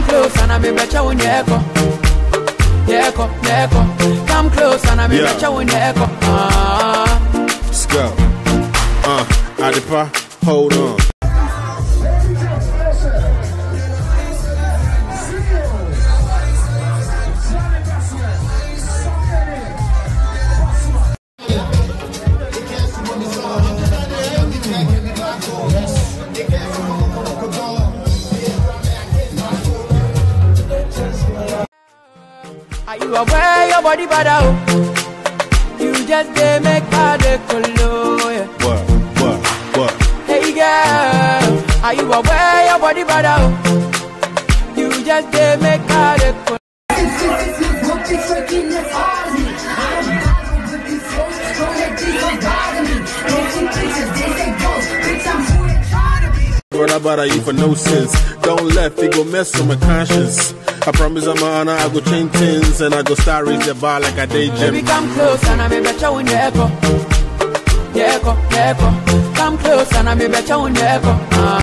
close and I may bet you in the echo. Come close and I may bet you in the echo. Let's go. Adipa, hold on. Are you aware your body bad out? You just make her the color. What? Hey girl, are you aware your body bad out? You just make her the color. Brother, bother you for no sense. Don't let it go mess with my conscience. I promise I'm honor, I go change things and I go start raise the bar like a day gym. Baby, come close and I may bet you in the echo. Come close and I may bet you in the echo.